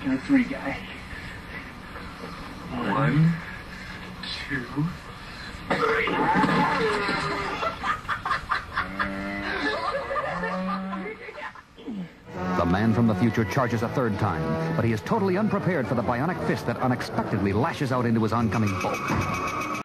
Count three, guy. 1, 2, 3. The man from the future charges a third time, but he is totally unprepared for the bionic fist that unexpectedly lashes out into his oncoming bulk.